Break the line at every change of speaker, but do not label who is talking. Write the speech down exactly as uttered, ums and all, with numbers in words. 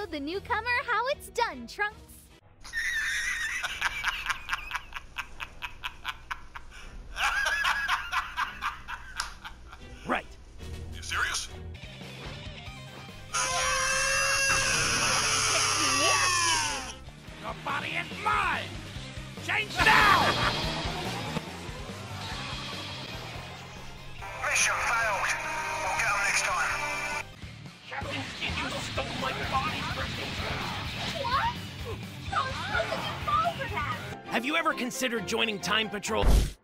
the newcomer how it's done, Trunks.
Right.
You serious?
Your body is mine! Change now!
Mission failed. We'll get them next time.
Captain Skid, you stole my body from me!
What? Don't fall for that!
Have you ever considered joining Time Patrol?